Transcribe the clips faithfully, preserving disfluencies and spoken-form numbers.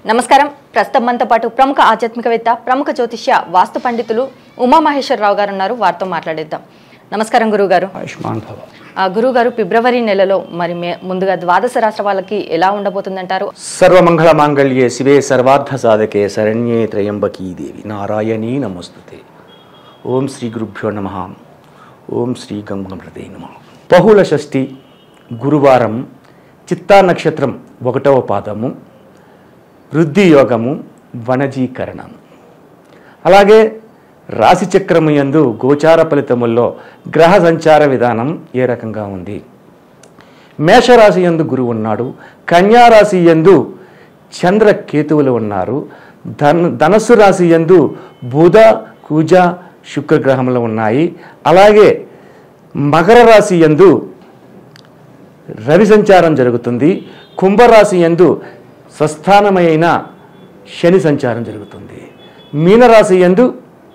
నమస్కారం. ప్రస్తుతం మనతో పాటు ప్రముఖ ఆధ్యాత్మికవేత్త, ప్రముఖ జ్యోతిష్య, వాస్తు పండితులు ఉమామహేశ్వరరావు గారు ఉన్నారు. వారితో మాట్లాడేద్దాం. నమస్కారం గురువుగారు. ఆయుష్మాన్ భవ. గురువుగారు, ఫిబ్రవరి నెలలో మరి ముందుగా ద్వాదశ రాష్ట్ర వాళ్ళకి ఎలా ఉండబోతుందంటారు? సర్వమంగళ మాంగళ్యే శివే సర్వార్థ సాధకే శరణ్యే త్రయంబకీ దేవి నారాయణీ నమస్తుతే. ఓం శ్రీ గురుభ్యో నమః. ఓం శ్రీ గంగమృతే నమః. బహుళ షష్ఠి గురువారం, చిత్తా నక్షత్రం ఒకటవ పాదము, వృద్ధి యోగము, వనజీకరణము. అలాగే రాశి చక్రము యందు గోచార ఫలితముల్లో గ్రహ సంచార విధానం ఏ రకంగా ఉంది? మేషరాశి యందు గురువు ఉన్నాడు. కన్యారాశి యందు చంద్ర కేతువులు ఉన్నారు. ధన్ ధనస్సు రాశి యందు బుధ కుజ శుక్రగ్రహములు ఉన్నాయి. అలాగే మకర రాశి యందు రవి సంచారం జరుగుతుంది. కుంభరాశి యందు స్వస్థానమైన శని సంచారం జరుగుతుంది. మీనరాశి యందు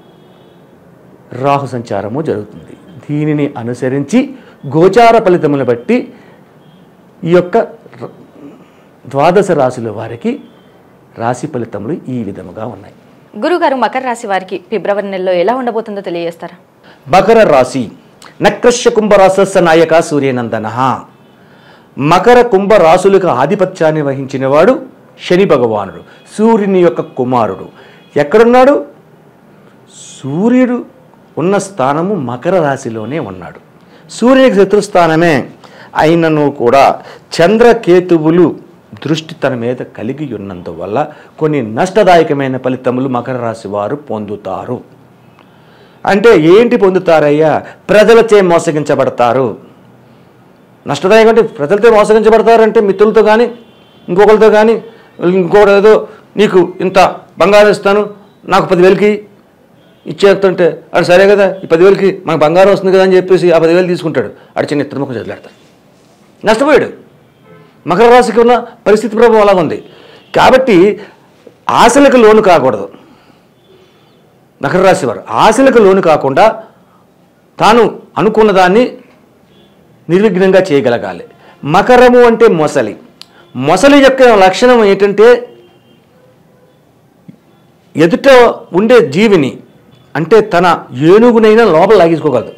రాహు సంచారము జరుగుతుంది. దీనిని అనుసరించి గోచార ఫలితములను బట్టి ఈ యొక్క ద్వాదశ రాశుల వారికి రాశి ఫలితములు ఈ విధముగా ఉన్నాయి. గురుగారు, మకర రాశి వారికి ఫిబ్రవరి నెలలో ఎలా ఉండబోతుందో తెలియజేస్తారా? మకర రాశి నక్రశ్య కుంభరాశస్య నాయక సూర్యనందన. మకర కుంభ రాశులకు ఆధిపత్యాన్ని వహించిన వాడు శని భగవానుడు, సూర్యుని యొక్క కుమారుడు. ఎక్కడున్నాడు? సూర్యుడు ఉన్న స్థానము మకర రాశిలోనే ఉన్నాడు. సూర్యునికి శత్రుస్థానమే అయినను కూడా చంద్రకేతువులు దృష్టి తన మీద కలిగి ఉన్నందువల్ల కొన్ని నష్టదాయకమైన ఫలితములు మకర రాశి వారు పొందుతారు. అంటే ఏంటి పొందుతారయ్యా? ప్రజలచే మోసగించబడతారు. నష్టదాయకం అంటే ప్రజలతో మోసగించబడతారంటే మిత్రులతో కానీ, ఇంకొకరితో కానీ, ఇంకొకటి ఏదో నీకు ఇంత బంగారం ఇస్తాను, నాకు పదివేలకి ఇచ్చేస్తుంటే అది సరే కదా, ఈ పదివేలకి మనకు బంగారం వస్తుంది కదా అని చెప్పేసి ఆ పదివేలు తీసుకుంటాడు. అడి చిన్న ఇత్తడి ముఖం చదిలాడతాడు, నష్టపోయాడు. మకర రాశికి ఉన్న పరిస్థితి ప్రభావం అలాగ ఉంది. కాబట్టి ఆశలకు లోను కాకూడదు. మకర రాశి వారు ఆశలకు లోను కాకుండా తాను అనుకున్న దాన్ని నిర్విఘ్నంగా చేయగలగాలి. మకరము అంటే మొసలి. మొసలి యొక్క లక్షణం ఏంటంటే ఎదుట ఉండే జీవిని, అంటే తన ఏనుగునైనా లోపల లాగేసుకోగలదు.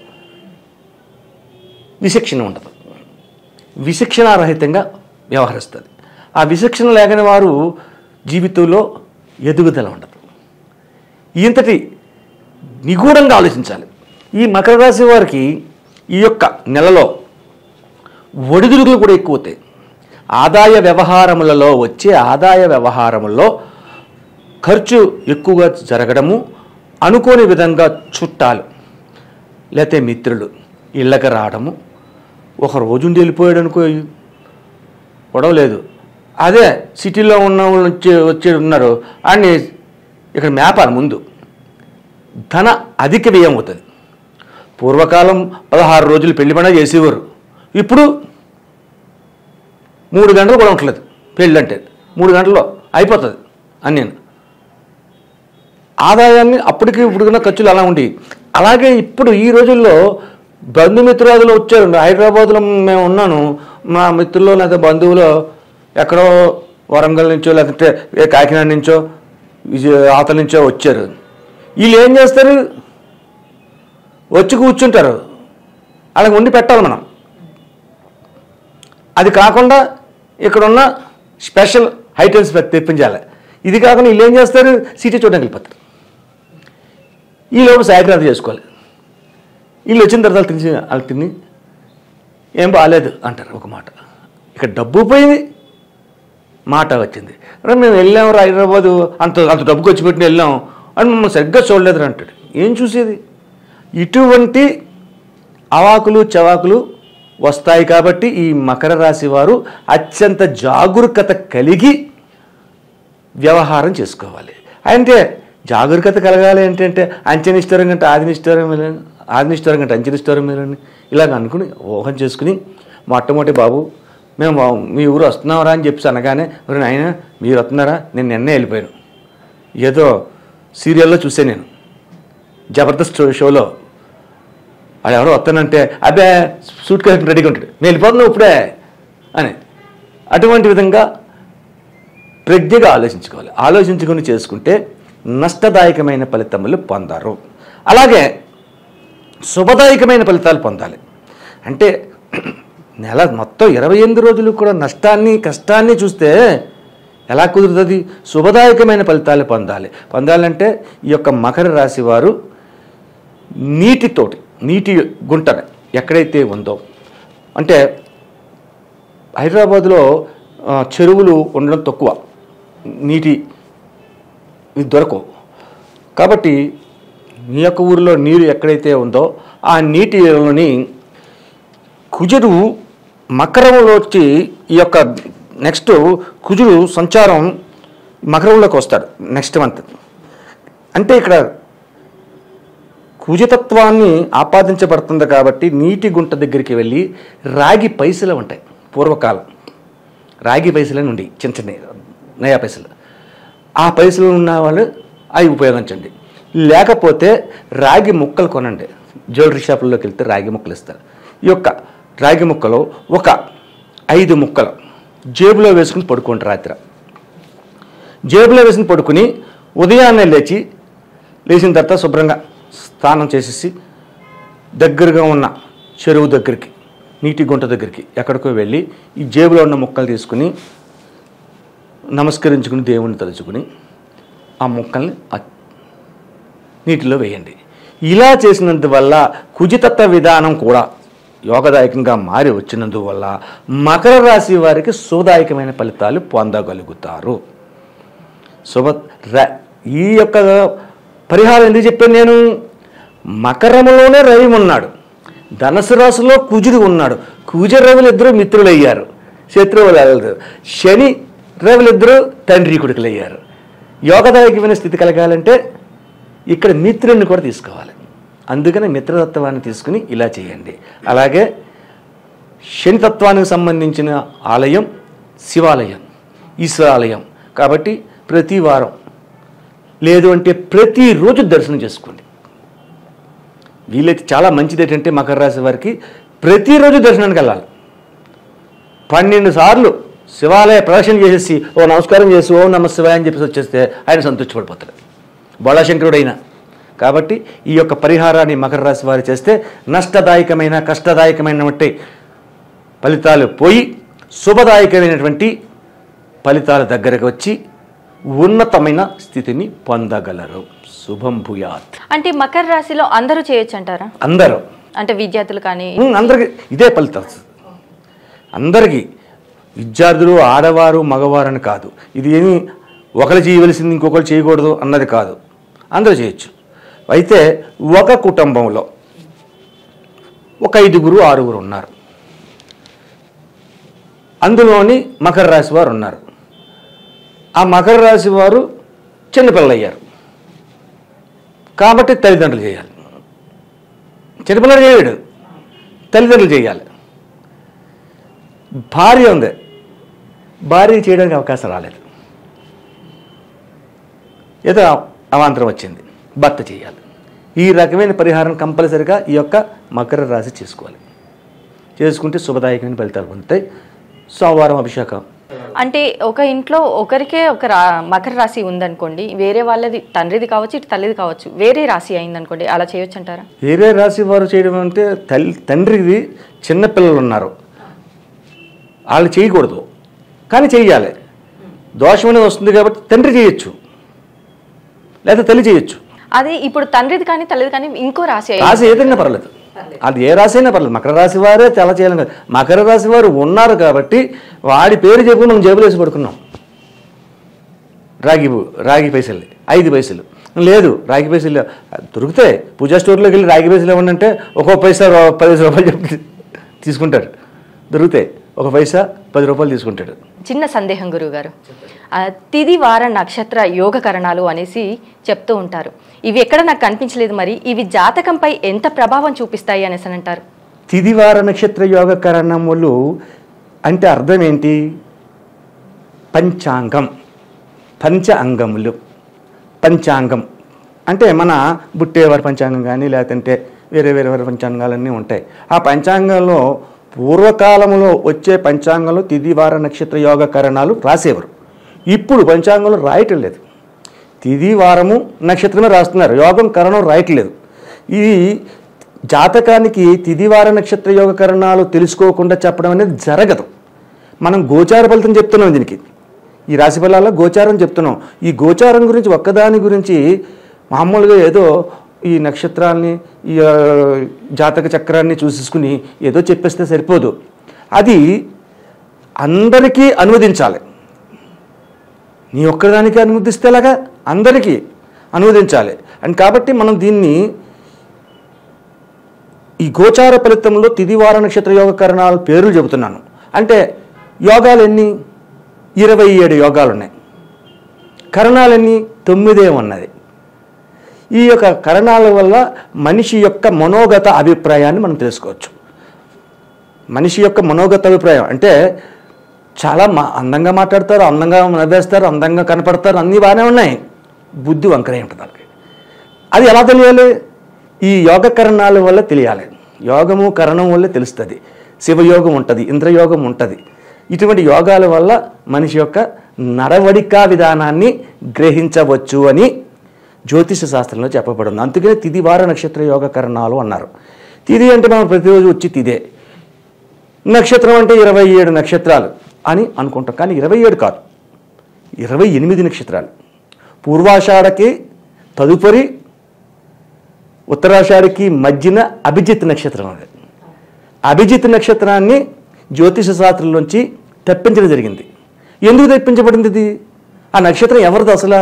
విశిక్షణ ఉండదు, విశిక్షణారహితంగా వ్యవహరిస్తుంది. ఆ విశిక్షణ లేని వారు జీవితంలో ఎదుగుదల ఉండదు. ఇంతటి నిగూఢంగా ఆలోచించాలి. ఈ మకర రాశి వారికి ఈ యొక్క నెలలో ఒడిదుడుకులు కూడా ఎక్కువ అవుతాయి. ఆదాయ వ్యవహారములలో వచ్చే ఆదాయ వ్యవహారముల్లో ఖర్చు ఎక్కువగా జరగడము, అనుకోని విధంగా చుట్టాలు లేకపోతే మిత్రులు ఇళ్ళకి రావడము. ఒక రోజుండి వెళ్ళిపోయాడు అనుకో, గొడవ లేదు. అదే సిటీలో ఉన్న వాళ్ళు వచ్చి వచ్చి ఉన్నారు అని ఇక్కడ మేపాలి. ముందు ధన అధిక వ్యయం అవుతుంది. పూర్వకాలం పదహారు రోజులు పెళ్లి పండుగ చేసేవారు. ఇప్పుడు మూడు గంటలు కూడా ఉండలేదు. పెళ్ళి అంటే మూడు గంటల్లో అయిపోతుంది అని నేను ఆదాయాన్ని అప్పటికి ఇప్పుడున్న ఖర్చులు అలా ఉండి, అలాగే ఇప్పుడు ఈ రోజుల్లో బంధుమిత్రులు వచ్చారు. హైదరాబాద్లో మేము ఉన్నాను, మా మిత్రులు లేదా బంధువులు ఎక్కడో వరంగల్ నుంచో లేకపోతే కాకినాడ నుంచో విజయ ఆతల నుంచో వచ్చారు. వీళ్ళు ఏం చేస్తారు? వచ్చి కూర్చుంటారు. అలాగ వండి పెట్టాలి మనం. అది కాకుండా ఇక్కడున్న స్పెషల్ ఐటమ్స్ తెప్పించాలి. ఇది కాకుండా వీళ్ళు ఏం చేస్తారు? సిటీ చూడడానికి వెళ్ళిపోతారు. ఈ లోపు సాయక్రాంతి చేసుకోవాలి. వీళ్ళు వచ్చిన తర్వాత తిని వాళ్ళు తిని ఏం బాగాలేదు అంటారు ఒక మాట. ఇక్కడ డబ్బు పోయింది, మాట వచ్చింది. మేము వెళ్ళాము హైదరాబాదు, అంత అంత డబ్బు ఖర్చు పెట్టి వెళ్ళాం అని మమ్మల్ని సరిగ్గా చూడలేదు అంటాడు. ఏం చూసేది? ఇటువంటి అవాకులు చవాకులు వస్తాయి. కాబట్టి ఈ మకర రాశి వారు అత్యంత జాగరూకత కలిగి వ్యవహారం చేసుకోవాలి. అంటే జాగరూకత కలగాలి ఏంటంటే అంచెనిష్టరం కంటే ఆదినిష్టరం ఆదినిష్టరం కంటే అంచెనిష్టరం మీరని ఇలాగ అనుకుని ఊహం చేసుకుని, మొట్టమొదటి బాబు మేము మీ ఊరు వస్తున్నారా అని చెప్పి అనగానే, మరి ఆయన మీరు వస్తున్నారా? నేను నిన్నే వెళ్ళిపోయాను. ఏదో సీరియల్లో చూసే నేను జబర్దస్త్ షోలో అది ఎవరో వస్తానంటే అబ్బే సూట్ కేసు రెడీగా ఉంటాడు, నేను వెళ్ళిపోతున్నావు ఇప్పుడే అని. అటువంటి విధంగా ప్రజ్ఞగా ఆలోచించుకోవాలి. ఆలోచించుకొని చేసుకుంటే నష్టదాయకమైన ఫలితములు పొందారు. అలాగే శుభదాయకమైన ఫలితాలు పొందాలి. అంటే నెల మొత్తం ఇరవై ఎనిమిది రోజులు కూడా నష్టాన్ని కష్టాన్ని చూస్తే ఎలా కుదురుతుంది? శుభదాయకమైన ఫలితాలు పొందాలి. పొందాలంటే ఈ యొక్క మకర రాశి వారు నీటితోటి, నీటి గుంట ఎక్కడైతే ఉందో, అంటే హైదరాబాద్లో చెరువులు ఉండడం తక్కువ, నీటి దొరకవు. కాబట్టి మీ యొక్క ఊరిలో నీరు ఎక్కడైతే ఉందో ఆ నీటిలోని కుజుడు మకరంలో వచ్చి ఈ యొక్క నెక్స్ట్ కుజుడు సంచారం మకరంలోకి వస్తాడు నెక్స్ట్ మంత్. అంటే ఇక్కడ కుజతత్వాన్ని ఆపాదించబడుతుంది కాబట్టి నీటి గుంట దగ్గరికి వెళ్ళి రాగి పైసలు ఉంటాయి. పూర్వకాలం రాగి పైసలు నుండి చిన్న చిన్న నయా పైసలు, ఆ పైసలు ఉన్న వాళ్ళు అవి ఉపయోగించండి. లేకపోతే రాగి ముక్కలు కొనండి. జ్యువెలరీ షాపుల్లోకి వెళ్తే రాగి ముక్కలు ఇస్తారు. ఈ యొక్క రాగి ముక్కలు ఒక ఐదు ముక్కలు జేబులో వేసుకుని పడుకోండి. రాత్రి జేబులో వేసుకుని పడుకుని ఉదయాన్నే లేచి లేచిన తర్వాత శుభ్రంగా స్నానం చేసేసి దగ్గరగా ఉన్న చెరువు దగ్గరికి, నీటి గుంట దగ్గరికి ఎక్కడికో వెళ్ళి ఈ జేబులో ఉన్న ముక్కలు తీసుకుని నమస్కరించుకుని దేవుణ్ణి తలుచుకుని ఆ ముక్కల్ని నీటిలో వేయండి. ఇలా చేసినందువల్ల కుజితత్వ విధానం కూడా యోగదాయకంగా మారి వచ్చినందువల్ల మకర రాశి వారికి శుభదాయకమైన ఫలితాలు పొందగలుగుతారు. శుభ ఈ యొక్క పరిహారం ఎందుకు చెప్పాను నేను? మకరములోనే రవి ఉన్నాడు, ధనుసు రాశిలో కుజుడు ఉన్నాడు. కుజ రవులు ఇద్దరు మిత్రులు అయ్యారు, శత్రువులు. శని రవులు ఇద్దరు తండ్రి కొడుకులు అయ్యారు. యోగదాయకమైన స్థితి కలగాలంటే ఇక్కడ మిత్రుడిని కూడా తీసుకోవాలి. అందుకని మిత్రతత్వాన్ని తీసుకుని ఇలా చేయండి. అలాగే శనితత్వానికి సంబంధించిన ఆలయం శివాలయం, ఈశ్వరాలయం. కాబట్టి ప్రతి వారం లేదు అంటే ప్రతిరోజు దర్శనం చేసుకోండి. వీలైతే చాలా మంచిది ఏంటంటే మకర రాశి వారికి ప్రతిరోజు దర్శనానికి వెళ్ళాలి. పన్నెండు సార్లు శివాలయ ప్రదర్శన చేసేసి ఓ నమస్కారం చేసి ఓ నమ శివాయ అని చెప్పేసి వచ్చేస్తే ఆయన సంతృష్టిపడిపోతాడు, బోళాశంకరుడైనా. కాబట్టి ఈ యొక్క పరిహారాన్ని మకర రాశి వారు చేస్తే నష్టదాయకమైన కష్టదాయకమైనటువంటి ఫలితాలు పోయి శుభదాయకమైనటువంటి ఫలితాల దగ్గరకు వచ్చి ఉన్నతమైన స్థితిని పొందగలరు. శుభం భూయాత్. అంటే మకర రాశిలో అందరూ చేయొచ్చు అంటారా? అందరూ అంటే విద్యార్థులు కానీ అందరికి ఇదే ఫలితం. అందరికీ, విద్యార్థులు ఆడవారు మగవారు అని కాదు. ఇది ఏమి ఒకరు చేయవలసింది ఇంకొకరు చేయకూడదు అన్నది కాదు, అందరూ చేయొచ్చు. అయితే ఒక కుటుంబంలో ఒక ఐదుగురు ఆరుగురు ఉన్నారు, అందులోని మకర రాశి వారు ఉన్నారు. ఆ మకర రాశి వారు చిన్నపిల్లలు అయ్యారు కాబట్టి తల్లిదండ్రులు చేయాలి. చిన్నపిల్లలు చేయడు, తల్లిదండ్రులు చేయాలి. భార్య ఉంది, భార్య చేయడానికి అవకాశం రాలేదు, ఏదో అవాంతరం వచ్చింది, భర్త చేయాలి. ఈ రకమైన పరిహారం కంపల్సరిగా ఈ యొక్క మకర రాశి చేసుకోవాలి. చేసుకుంటే శుభదాయకమైన ఫలితాలు పొందుతాయి. సోమవారం అభిషేకం. అంటే ఒక ఇంట్లో ఒకరికే ఒక రా మకర రాశి ఉందనుకోండి, వేరే వాళ్ళది తండ్రిది కావచ్చు ఇటు తల్లిది కావచ్చు, వేరే రాశి అయిందనుకోండి, అలా చేయొచ్చు అంటారా? వేరే రాశి వారు చేయడం అంటే తల్లి తండ్రిది చిన్నపిల్లలు ఉన్నారు, వాళ్ళు చేయకూడదు కానీ చెయ్యాలి. దోషం అనేది వస్తుంది కాబట్టి తండ్రి చేయొచ్చు లేదా తల్లి చేయొచ్చు. అది ఇప్పుడు తండ్రిది కానీ తల్లిది కానీ ఇంకో రాశి రాశి ఏదైనా పర్లేదు, అది ఏ రాశి అయినా పర్లేదు. మకర రాశి వారే చాలా చేయాలి కదా. మకర రాశి వారు ఉన్నారు కాబట్టి వాడి పేరు చెప్పుకుని మనం జేబులు వేసి పడుకున్నాం. రాగి రాగి పైసలు ఐదు పైసలు లేదు, రాగి పైసలు దొరుకుతాయి. పూజా స్టోర్లోకి వెళ్ళి రాగి పైసలు ఇవ్వండి ఒక్కో పైసా పదిహేను రూపాయలు చెప్పి తీసుకుంటాడు. దొరుకుతాయి, ఒక పైసా పది రూపాయలు తీసుకుంటాడు. చిన్న సందేహం గురువు గారు, తిది వార నక్షత్ర యోగకరణాలు అనేసి చెప్తూ ఉంటారు. ఇవి ఎక్కడ నాకు కనిపించలేదు, మరి ఇవి జాతకంపై ఎంత ప్రభావం చూపిస్తాయి అనేసి అని అంటారు? తిదివార నక్షత్ర యోగకరణములు అంటే అర్థం ఏంటి? పంచాంగం, పంచ అంగములు. పంచాంగం అంటే మన బుట్టేవారి పంచాంగం కానీ లేదంటే వేరే వేరే వేరే పంచాంగాలన్నీ ఉంటాయి. ఆ పంచాంగంలో పూర్వకాలంలో వచ్చే పంచాంగంలో తిదివార నక్షత్ర యోగకరణాలు రాసేవారు. ఇప్పుడు పంచాంగంలో రాయటం లేదు. తిది వారము నక్షత్రమే రాస్తున్నారు, యోగం కరణం రాయటం లేదు. ఈ జాతకానికి తిదివార నక్షత్ర యోగ కరణాలు తెలుసుకోకుండా చెప్పడం అనేది జరగదు. మనం గోచార ఫలితం చెప్తున్నాం, దీనికి ఈ రాశి ఫలాల్లో గోచారం చెప్తున్నాం. ఈ గోచారం గురించి ఒక్కదాని గురించి మామూలుగా ఏదో ఈ నక్షత్రాన్ని ఈ జాతక చక్రాన్ని చూసేసుకుని ఏదో చెప్పేస్తే సరిపోదు. అది అందరికీ అనువదించాలి. నీ ఒక్కదానికి అనువదిస్తేలాగా అందరికీ అనువదించాలి. అండ్ కాబట్టి మనం దీన్ని ఈ గోచార ఫలితంలో తిదివార నక్షత్ర యోగ కరణాల పేర్లు చెబుతున్నాను. అంటే యోగాలు ఎన్ని? ఇరవై ఏడు యోగాలు ఉన్నాయి. కరణాలు ఎన్ని? తొమ్మిదే ఉన్నది. ఈ యొక్క కరణాల వల్ల మనిషి యొక్క మనోగత అభిప్రాయాన్ని మనం తెలుసుకోవచ్చు. మనిషి యొక్క మనోగత అభిప్రాయం అంటే చాలా మా అందంగా మాట్లాడతారు, అందంగా నవ్వేస్తారు, అందంగా కనపడతారు, అన్నీ బాగానే ఉన్నాయి, బుద్ధి వంకరే ఉంటుంది వాళ్ళకి. అది ఎలా తెలియాలి? ఈ యోగ కరణాల వల్ల తెలియాలి. యోగము కరణం వల్ల తెలుస్తుంది. శివయోగం ఉంటుంది, ఇంద్రయోగం ఉంటుంది. ఇటువంటి యోగాల వల్ల మనిషి యొక్క నడవడికా విధానాన్ని గ్రహించవచ్చు అని జ్యోతిష శాస్త్రంలో చెప్పబడింది. అందుకనే తిదివార నక్షత్ర యోగ కరణాలు అన్నారు. తిది అంటే మనం ప్రతిరోజు వచ్చి తిదే, నక్షత్రం అంటే ఇరవై ఏడు నక్షత్రాలు అని అనుకుంటాం. కానీ ఇరవై ఏడు కాదు, ఇరవై ఎనిమిది నక్షత్రాలు. పూర్వాషాఢకి తదుపరి ఉత్తరాషాఢకి మధ్యన అభిజిత్ నక్షత్రం. అది అభిజిత్ నక్షత్రాన్ని జ్యోతిష శాస్త్రంలోంచి తెప్పించడం జరిగింది. ఎందుకు తెప్పించబడింది ఇది? ఆ నక్షత్రం ఎవరిది అసలు?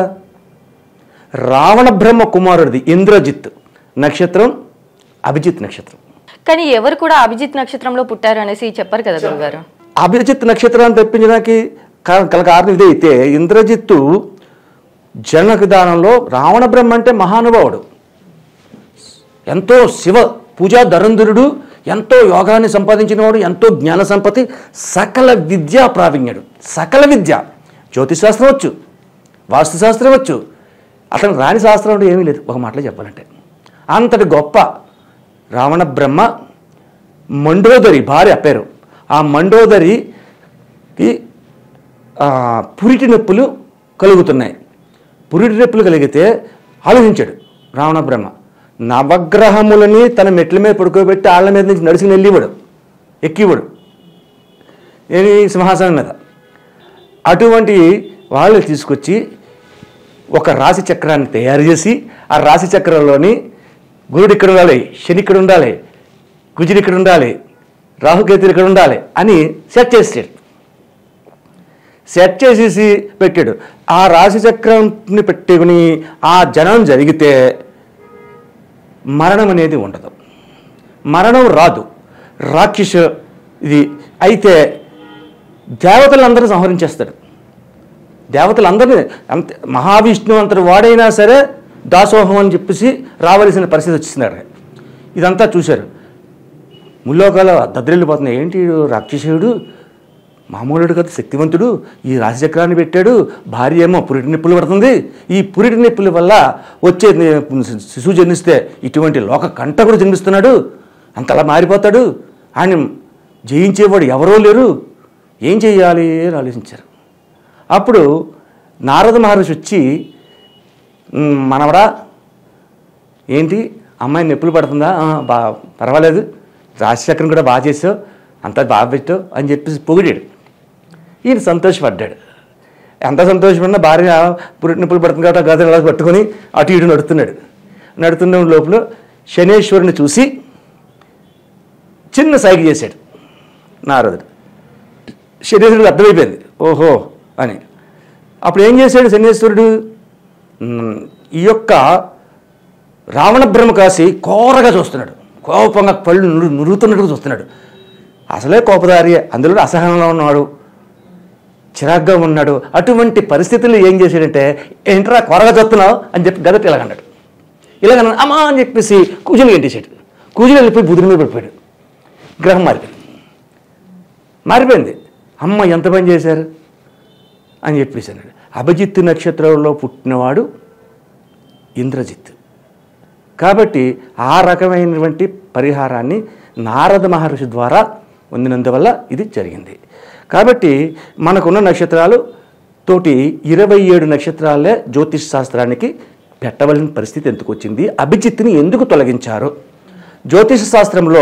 రావణ బ్రహ్మ కుమారుడిది, ఇంద్రజిత్ నక్షత్రం అభిజిత్ నక్షత్రం. కానీ ఎవరు కూడా అభిజిత్ నక్షత్రంలో పుట్టారు అనేసి చెప్పారు కదా గురుగారు. అభిజిత్ నక్షత్రాన్ని తెప్పించడానికి కల కారణం ఇదే. అయితే ఇంద్రజిత్తు జన్మ విధానంలో రావణ బ్రహ్మ అంటే మహానుభావుడు, ఎంతో శివ పూజా ధరంధరుడు, ఎంతో యోగాన్ని సంపాదించినవాడు, ఎంతో జ్ఞాన సంపత్తి, సకల విద్యా ప్రావీణ్యుడు. సకల విద్య, జ్యోతిశాస్త్రం వచ్చు, వాస్తుశాస్త్రం వచ్చు, అతను రాని శాస్త్రం అంటే ఏమీ లేదు ఒక మాటలో చెప్పాలంటే. అంతటి గొప్ప రావణ బ్రహ్మ మండోదరి భార్య పేరు. ఆ మండోదరికి పురిటి నొప్పులు కలుగుతున్నాయి. పురిటి నొప్పులు కలిగితే ఆలోచించాడు రావణ బ్రహ్మ, నవగ్రహములని తన మెట్ల మీద పడుకోబెట్టి ఆళ్ళ మీద నుంచి నడుచుకుని వెళ్ళివాడు, ఎక్కివాడు ఏమి సింహాసనం మీద. అటువంటి వాళ్ళు తీసుకొచ్చి ఒక రాశి చక్రాన్ని తయారు చేసి ఆ రాశి చక్రంలోని గురుడు ఇక్కడ ఉండాలి, శని ఇక్కడ ఉండాలి, కుజుడు ఇక్కడ ఉండాలి, రాహుకేతులు ఇక్కడ ఉండాలి అని సెట్ చేసాడు. సెట్ చేసేసి పెట్టాడు. ఆ రాశి చక్రాన్ని పెట్టుకుని ఆ జనం జరిగితే మరణం అనేది ఉండదు, మరణం రాదు, రాక్షస ఇది. అయితే దేవతలందరూ సంహరించేస్తాడు. దేవతలందరినీ అంత మహావిష్ణువు అంతటి వాడైనా సరే దాసోహం అని చెప్పేసి రావలసిన పరిస్థితి వచ్చిస్తున్నాడు. ఇదంతా చూశారు. ముల్లోకాల దద్దరిల్లిపోతున్నాయి. ఏంటి రాక్షసుడు, మామూలుడు కదా, శక్తివంతుడు, ఈ రాశిచక్రాన్ని పెట్టాడు, భార్య ఏమో పురిటి నొప్పులు పడుతుంది, ఈ పురిటి నొప్పుల వల్ల వచ్చే శిశువు జన్మిస్తే ఇటువంటి లోక కంటకుడు జన్మిస్తున్నాడు, అంతలా మారిపోతాడు, ఆయన జయించేవాడు ఎవరో లేరు, ఏం చెయ్యాలి అని ఆలోచించారు. అప్పుడు నారద మహర్షి వచ్చి, మనవడా ఏంటి అమ్మాయి నొప్పులు పడుతుందా? బా పర్వాలేదు, రాశిచక్రం కూడా బాగా చేసావు, అంతా బాగా పెట్టావు అని చెప్పేసి పొగిడాడు. ఈయన సంతోషపడ్డాడు. ఎంత సంతోషపడినా భార్య పురిటి నొప్పులు పడుతుంది కాబట్టి గద ఇలా పట్టుకొని అటు ఇటు నడుస్తున్నాడు. నడుతున్న లోపల శనేశ్వరుని చూసి చిన్న సైగ చేశాడు నారదుడు. శనేశ్వరుడు అర్థమైపోయింది ఓహో అని. అప్పుడు ఏం చేశాడు శనేశ్వరుడు? ఈ యొక్క రావణ బ్రహ్మ కాసి కోరగా చూస్తున్నాడు, కోపంగా పళ్ళు నురు నురుగుతున్నట్టుగా చూస్తున్నాడు. అసలే కోపదారి, అందులో అసహనంలో ఉన్నాడు, చిరాగ్గా ఉన్నాడు. అటువంటి పరిస్థితుల్లో ఏం చేశాడంటే, ఏంట్రా కొరగా చూస్తున్నావు అని చెప్పి గదట ఇలాగన్నాడు. ఇలాగన్నా అమ్మా అని చెప్పేసి కూజులు గంటేశాడు. కూజులు వెళ్ళిపోయి బుధుడి మీద పడిపోయాడు. గ్రహం మారిపోయింది మారిపోయింది అమ్మ ఎంత పని చేశారు అని చెప్పేసి అన్నాడు. అభిజిత్ నక్షత్రంలో పుట్టినవాడు ఇంద్రజిత్. కాబట్టి ఆ రకమైనటువంటి పరిహారాన్ని నారద మహర్షి ద్వారా పొందినందువల్ల ఇది జరిగింది. కాబట్టి మనకున్న నక్షత్రాలు తోటి ఇరవై ఏడు నక్షత్రాలే జ్యోతిష్ శాస్త్రానికి పెట్టవలసిన పరిస్థితి ఎందుకు వచ్చింది, అభిజిత్తుని ఎందుకు తొలగించారు? జ్యోతిష శాస్త్రంలో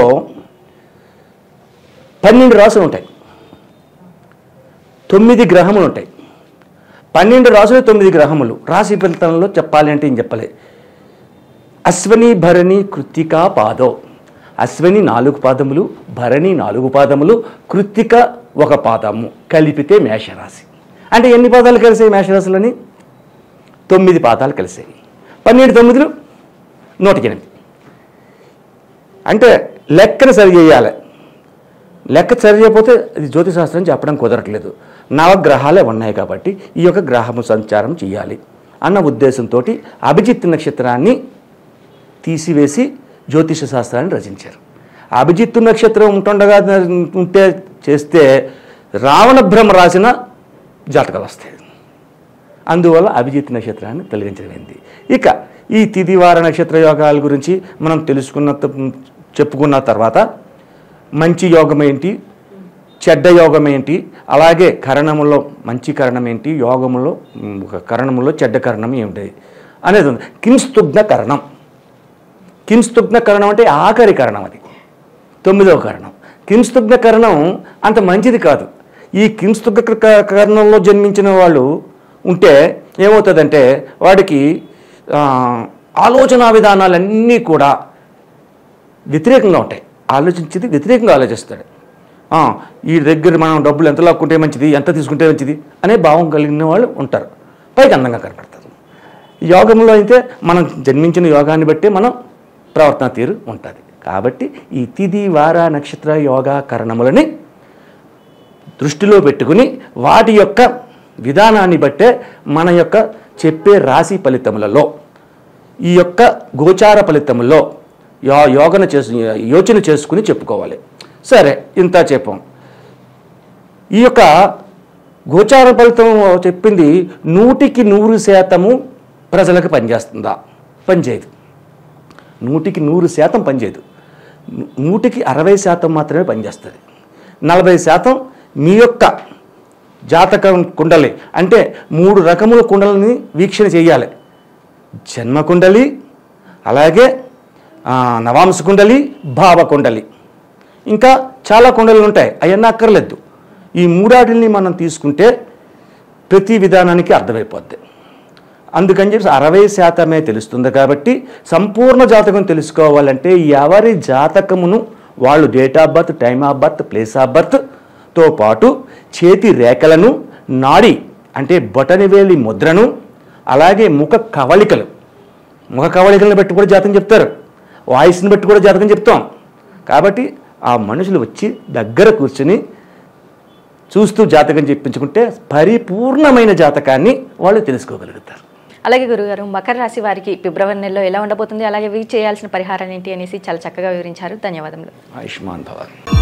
పన్నెండు రాసులు ఉంటాయి, తొమ్మిది గ్రహములు ఉంటాయి. పన్నెండు రాసులు తొమ్మిది గ్రహములు. రాశి ఫలితంలో చెప్పాలి అంటే ఏం చెప్పలే. అశ్వని భరణి కృత్తికా పాదో. అశ్వని నాలుగు పాదములు, భరణి నాలుగు పాదములు, కృత్తిక ఒక పాదము కలిపితే మేషరాశి. అంటే ఎన్ని పాదాలు కలిసాయి మేషరాశిలోని? తొమ్మిది పాదాలు కలిసాయి. పన్నెండు తొమ్మిదిలు నూటికి ఎనిమిది. అంటే లెక్కను సరి చేయాలి. లెక్క సరి చేయకపోతే అది జ్యోతిశాస్త్రం చెప్పడం కుదరట్లేదు. నవగ్రహాలే ఉన్నాయి కాబట్టి ఈ యొక్క గ్రహము సంచారం చేయాలి అన్న ఉద్దేశంతో అభిజిత్ నక్షత్రాన్ని తీసివేసి జ్యోతిష శాస్త్రాన్ని రచించారు. అభిజిత్తు నక్షత్రం ఉంటుండగా ఉంటే చేస్తే రావణ బ్రహ్మ రాసిన జాతకాలు వస్తాయి. అందువల్ల అభిజిత్ నక్షత్రాన్ని తొలగించమైంది. ఇక ఈ తిథివార నక్షత్ర యోగాల గురించి మనం తెలుసుకున్న చెప్పుకున్న తర్వాత మంచి యోగం ఏంటి, చెడ్డ యోగం ఏంటి, అలాగే కరణములో మంచి కరణం ఏంటి, యోగములో ఒక కరణములో చెడ్డ కరణం ఏమిటి అనేది ఉంది. కింస్తుగ్న కరణం. కింస్తుగ్న కరణం అంటే ఆఖరి కరణం, అది తొమ్మిదవ కరణం. కింస్తుగ్న కరణం అంత మంచిది కాదు. ఈ కింస్తుగ్న కరణంలో జన్మించిన వాళ్ళు ఉంటే ఏమవుతుందంటే వాడికి ఆలోచన విధానాలన్నీ కూడా వ్యతిరేకంగా ఉంటాయి. ఆలోచించేది వ్యతిరేకంగా ఆలోచిస్తాడు. ఈ దగ్గర మనం డబ్బులు ఎంత లాక్కుంటే మంచిది, ఎంత తీసుకుంటే మంచిది అనే భావం కలిగిన వాళ్ళు ఉంటారు. పైకి అందంగా కనపడతారు. యోగంలో అయితే మనం జన్మించిన యోగాన్ని బట్టి మనం ప్రవర్తన తీరు ఉంటుంది. కాబట్టి ఈ తిథి వార నక్షత్ర యోగా కరణములని దృష్టిలో పెట్టుకుని వాటి యొక్క విధానాన్ని బట్టే మన యొక్క చెప్పే రాశి ఫలితములలో ఈ యొక్క గోచార ఫలితములో యో యోగన చేసు యోచన చేసుకుని చెప్పుకోవాలి. సరే, ఇంత చెప్పాం. ఈ యొక్క గోచార ఫలితం చెప్పింది నూటికి నూరు శాతము ప్రజలకు పనిచేస్తుందా? పనిచేయదు. నూటికి నూరు శాతం పనిచేయదు. నూటికి అరవై శాతం మాత్రమే పనిచేస్తుంది. నలభై శాతం మీ యొక్క జాతకం కుండలి అంటే మూడు రకముల కుండలని వీక్షణ చేయాలి. జన్మ కుండలి, అలాగే నవాంశ కుండలి, భావ కుండలి, ఇంకా చాలా కుండలు ఉంటాయి. అవన్నీ అక్కర్లేదు. ఈ మూడాటిని మనం తీసుకుంటే ప్రతి విధానానికి అర్థమైపోద్ది. అందుకని చెప్పి అరవై శాతమే తెలుస్తుంది. కాబట్టి సంపూర్ణ జాతకం తెలుసుకోవాలంటే ఎవరి జాతకమును వాళ్ళు date of birth, time of birth, place of బర్త్తో పాటు చేతి రేఖలను, నాడి అంటే బొటనవేలి ముద్రను, అలాగే ముఖ కవళికలు, ముఖ కవళికలను బట్టి కూడా జాతకం చెప్తారు. వాయిస్ని బట్టి కూడా జాతకం చెప్తాం. కాబట్టి ఆ మనుషులు వచ్చి దగ్గర కూర్చుని చూస్తూ జాతకం చెప్పించుకుంటే పరిపూర్ణమైన జాతకాన్ని వాళ్ళు తెలుసుకోగలుగుతారు. అలాగే గురుగారు, మకర రాశి వారికి ఫిబ్రవరి నెలలో ఎలా ఉండబోతుంది, అలాగే వీరు చేయాల్సిన పరిహారం ఏంటి అనేసి చాలా చక్కగా వివరించారు. ధన్యవాదములు. ఆయుష్మాన్ భవ.